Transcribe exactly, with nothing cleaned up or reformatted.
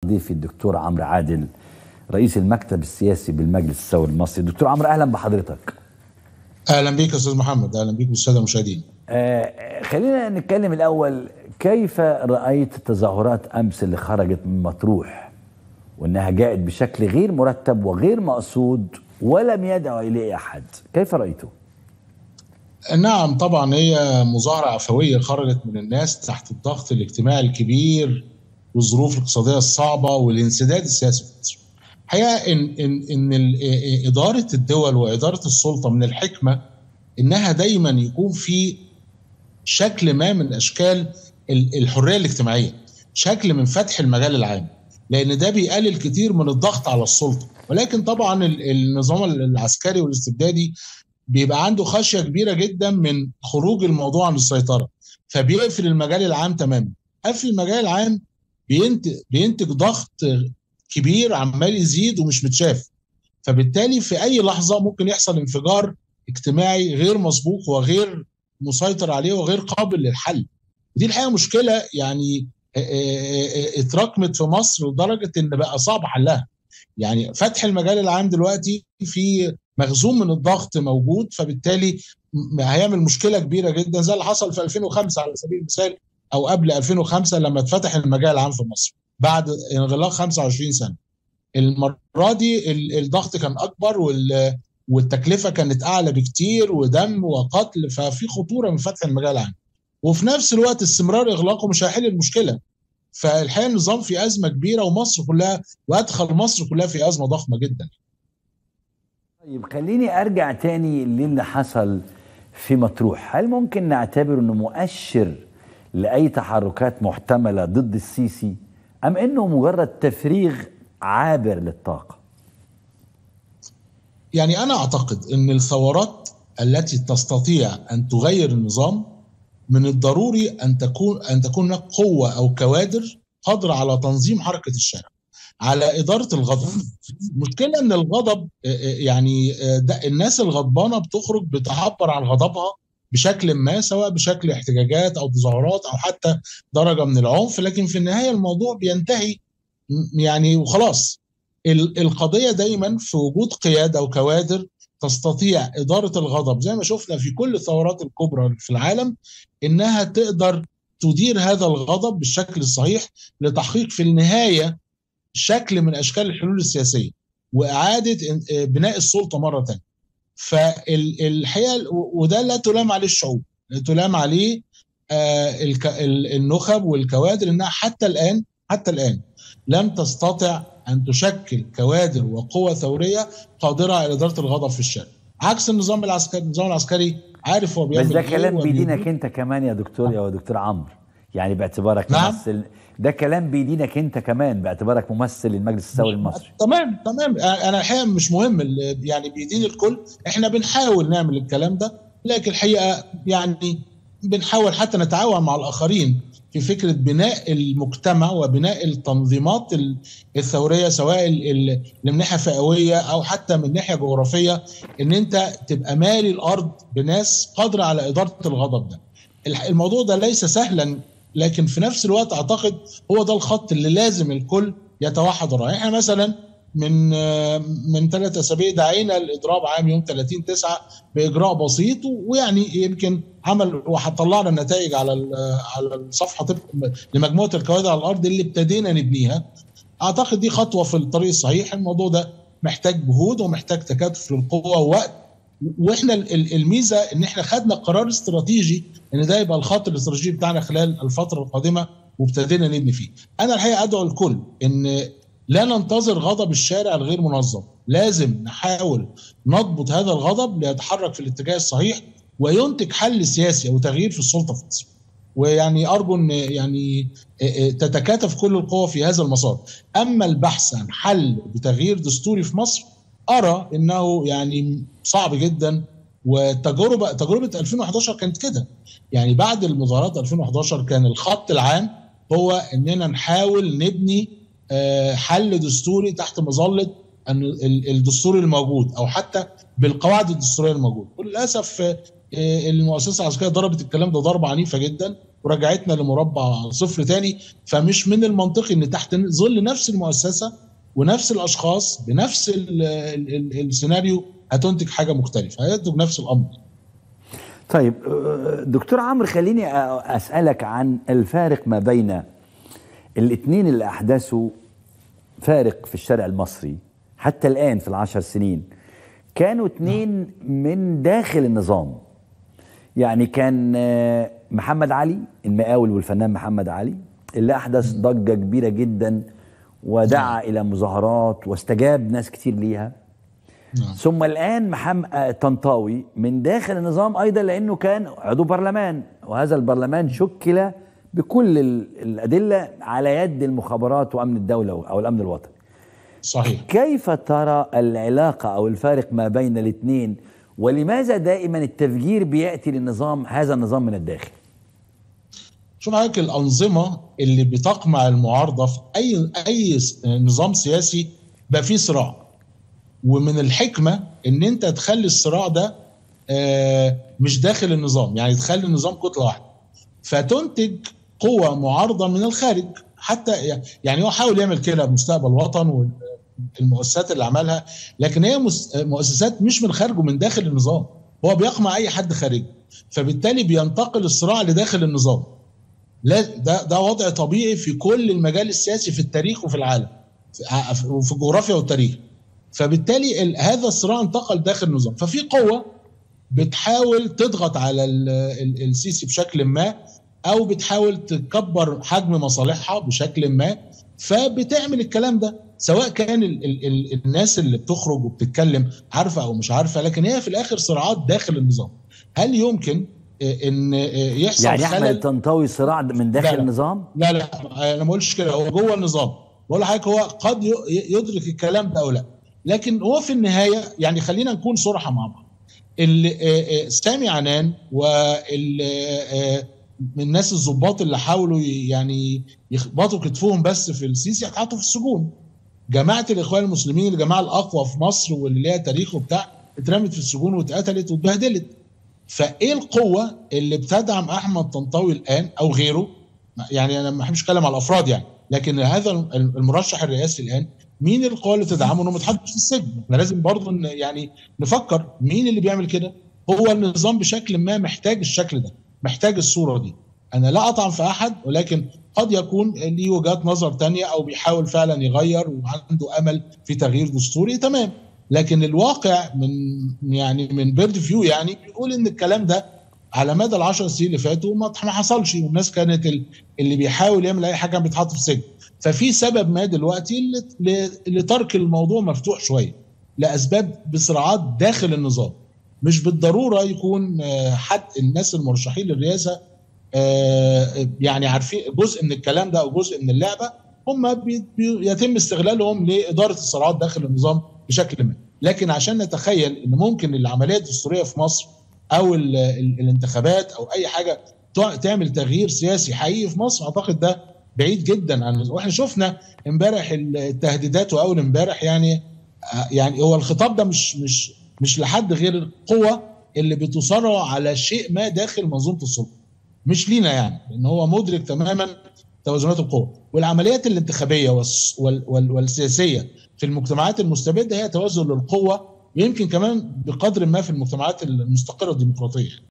ضيفي الدكتور عمرو عادل رئيس المكتب السياسي بالمجلس الثوري المصري. دكتور عمرو اهلا بحضرتك. اهلا بيك يا استاذ محمد، اهلا بيك بالساده المشاهدين. آه خلينا نتكلم الاول، كيف رايت التظاهرات امس اللي خرجت من مطروح وانها جاءت بشكل غير مرتب وغير مقصود ولم يدعو اليه احد؟ كيف رايته؟ نعم طبعا، هي مظاهره عفويه خرجت من الناس تحت الضغط الاجتماعي الكبير والظروف الاقتصاديه الصعبه والانسداد السياسي في مصر. الحقيقه ان ان ان اداره الدول واداره السلطه من الحكمه انها دايما يكون في شكل ما من اشكال الحريه الاجتماعيه، شكل من فتح المجال العام، لان ده بيقلل كتير من الضغط على السلطه. ولكن طبعا النظام العسكري والاستبدادي بيبقى عنده خشيه كبيره جدا من خروج الموضوع عن السيطره، فبيقفل المجال العام تماما. قفل المجال العام بينتج بينتج ضغط كبير عمال يزيد ومش متشاف، فبالتالي في اي لحظه ممكن يحصل انفجار اجتماعي غير مسبوق وغير مسيطر عليه وغير قابل للحل. دي الحقيقه مشكله يعني اتراكمت في مصر لدرجه ان بقى صعب حلها. يعني فتح المجال العام دلوقتي في مخزون من الضغط موجود، فبالتالي هيعمل مشكله كبيره جدا زي اللي حصل في ألفين وخمسة على سبيل المثال، او قبل ألفين وخمسة لما اتفتح المجال العام في مصر بعد انغلاق خمسة وعشرين سنه. المره دي الضغط كان اكبر والتكلفه كانت اعلى بكتير ودم وقتل، ففي خطوره من فتح المجال العام. وفي نفس الوقت استمرار اغلاقه مش هيحل المشكله. فالحقيقه النظام في ازمه كبيره ومصر كلها وادخل مصر كلها في ازمه ضخمه جدا. طيب خليني ارجع تاني للي حصل في مطروح، هل ممكن نعتبر انه مؤشر لاي تحركات محتمله ضد السيسي ام انه مجرد تفريغ عابر للطاقه؟ يعني انا اعتقد ان الثورات التي تستطيع ان تغير النظام من الضروري ان تكون ان تكون هناك قوه او كوادر قادره على تنظيم حركه الشارع، على اداره الغضب. المشكله ان الغضب يعني ده الناس الغضبانه بتخرج بتعبر عن غضبها بشكل ما، سواء بشكل احتجاجات او تظاهرات او حتى درجه من العنف، لكن في النهايه الموضوع بينتهي يعني وخلاص. القضيه دايما في وجود قياده وكوادر تستطيع اداره الغضب، زي ما شفنا في كل الثورات الكبرى في العالم، انها تقدر تدير هذا الغضب بالشكل الصحيح لتحقيق في النهايه شكل من اشكال الحلول السياسيه واعاده بناء السلطه مره ثانيه. فالحقيقه وده لا تلام عليه الشعوب، لا تلام عليه النخب والكوادر، انها حتى الان حتى الان لم تستطع ان تشكل كوادر وقوى ثوريه قادره على اداره الغضب في الشارع، عكس النظام العسكري. النظام العسكري عارف هو بيعمل ايه. بس ده إيه كلام بيدينك انت كمان يا دكتور يا دكتور عمرو، يعني باعتبارك نعم. ممثل، ده كلام بيدينك انت كمان باعتبارك ممثل المجلس الثوري المصري. تمام تمام، انا الحقيقه مش مهم يعني بيدين الكل، احنا بنحاول نعمل الكلام ده، لكن الحقيقه يعني بنحاول حتى نتعاون مع الاخرين في فكره بناء المجتمع وبناء التنظيمات الثوريه، سواء من ناحيه فئويه او حتى من ناحيه جغرافيه، ان انت تبقى مالي الارض بناس قادره على اداره الغضب ده. الموضوع ده ليس سهلا، لكن في نفس الوقت اعتقد هو ده الخط اللي لازم الكل يتوحد وراه. احنا مثلا من من ثلاث اسابيع دعينا لاضراب عام يوم ثلاثين تسعة باجراء بسيط، ويعني يمكن عمل وطلعنا النتائج على على الصفحه لمجموعه الكوادر على الارض اللي ابتدينا نبنيها. اعتقد دي خطوه في الطريق الصحيح. الموضوع ده محتاج جهود ومحتاج تكاتف للقوه ووقت، واحنا الميزه ان احنا خدنا قرار استراتيجي ان ده يبقى الخط الاستراتيجي بتاعنا خلال الفتره القادمه وابتدينا نبني فيه. انا الحقيقه ادعو الكل ان لا ننتظر غضب الشارع الغير منظم، لازم نحاول نضبط هذا الغضب ليتحرك في الاتجاه الصحيح وينتج حل سياسي او تغيير في السلطه في مصر. ويعني ارجو ان يعني تتكاتف كل القوى في هذا المسار. اما البحث عن حل بتغيير دستوري في مصر ارى انه يعني صعب جدا، والتجربه تجربه ألفين وأحد عشر كانت كده. يعني بعد المظاهرات ألفين وأحد عشر كان الخط العام هو اننا نحاول نبني حل دستوري تحت مظله الدستور الموجود او حتى بالقواعد الدستوريه الموجوده. وللاسف المؤسسه العسكريه ضربت الكلام ده ضربه عنيفه جدا، ورجعتنا لمربع صفر تاني. فمش من المنطقي ان تحت ظل نفس المؤسسه ونفس الاشخاص بنفس ال ال ال السيناريو هتنتج حاجه مختلفه، هينتج نفس الامر. طيب دكتور عمرو، خليني اسالك عن الفارق ما بين الاثنين اللي احدثوا فارق في الشارع المصري حتى الان في العشر سنين. كانوا اثنين من داخل النظام، يعني كان محمد علي المقاول والفنان محمد علي اللي احدث ضجه كبيره جدا ودعا الى مظاهرات واستجاب ناس كتير ليها. نعم. ثم الآن محمد طنطاوي من داخل النظام أيضا، لأنه كان عضو برلمان، وهذا البرلمان شكل بكل الأدلة على يد المخابرات وأمن الدولة أو الأمن الوطني. صحيح. كيف ترى العلاقة أو الفارق ما بين الاثنين، ولماذا دائما التفجير بيأتي للنظام هذا النظام من الداخل؟ شوف حضرتك، الأنظمة اللي بتقمع المعارضة في أي أي نظام سياسي بقى فيه صراع، ومن الحكمة ان انت تخلي الصراع ده مش داخل النظام، يعني تخلي النظام كتلة واحدة، فتنتج قوة معارضة من الخارج. حتى يعني هو حاول يعمل كده بمستقبل وطن والمؤسسات اللي عملها، لكن هي مؤسسات مش من خارج ومن داخل النظام، هو بيقمع اي حد خارجي، فبالتالي بينتقل الصراع لداخل النظام. لا، ده ده وضع طبيعي في كل المجال السياسي في التاريخ وفي العالم وفي الجغرافيا والتاريخ. فبالتالي هذا الصراع انتقل داخل النظام، ففي قوة بتحاول تضغط على السيسي بشكل ما، او بتحاول تكبر حجم مصالحها بشكل ما، فبتعمل الكلام ده، سواء كان ال ال ال الناس اللي بتخرج وبتتكلم عارفة او مش عارفة، لكن هي في الاخر صراعات داخل النظام. هل يمكن ان يحصل يعني خلل؟ احمد طنطاوي صراع من داخل لا النظام؟ لا لا انا ما بقولش كده، هو جوه النظام. بقول لحضرتك هو قد يدرك الكلام ده او لا، لكن هو في النهايه يعني خلينا نكون صراحه مع بعض. سامي عنان من الناس الضباط اللي حاولوا يعني يخبطوا كتفهم بس في السيسي اتحطوا في السجون. جماعه الاخوان المسلمين، الجماعه الاقوى في مصر واللي ليها تاريخ وبتاع، اترمت في السجون واتقتلت واتبهدلت. فايه القوه اللي بتدعم احمد طنطاوي الان او غيره؟ يعني انا ما بحبش اتكلم على الافراد يعني، لكن هذا المرشح الرئاسي الان مين القوى اللي تدعمه انه ما يتحطش في السجن؟ احنا لازم برضه يعني نفكر مين اللي بيعمل كده. هو النظام بشكل ما محتاج الشكل ده، محتاج الصوره دي. انا لا اطعن في احد، ولكن قد يكون ليه وجهات نظر تانية او بيحاول فعلا يغير وعنده امل في تغيير دستوري، تمام. لكن الواقع من يعني من بيرد فيو يعني بيقول ان الكلام ده على مدى العشر سنين اللي فاتوا ما حصلش، والناس كانت اللي بيحاول يعمل اي حاجه بيتحط في السجن. ففي سبب ما دلوقتي لترك الموضوع مفتوح شويه لاسباب بصراعات داخل النظام. مش بالضروره يكون حد الناس المرشحين للرئاسه يعني عارفين جزء من الكلام ده او جزء من اللعبه، هم يتم استغلالهم لاداره الصراعات داخل النظام بشكل ما. لكن عشان نتخيل ان ممكن العمليه الدستوريه في مصر او ال ال الانتخابات او اي حاجه تعمل تغيير سياسي حقيقي في مصر، اعتقد ده بعيد جدا عن. واحنا شفنا امبارح التهديدات واول امبارح يعني يعني هو الخطاب ده مش مش مش لحد غير القوى اللي بتصارع على شيء ما داخل منظومه السلطه، مش لينا يعني، لان هو مدرك تماما توازنات القوى. والعمليات الانتخابيه وال وال والسياسيه في المجتمعات المستبده هي توازن للقوه، ويمكن كمان بقدر ما في المجتمعات المستقره الديمقراطيه.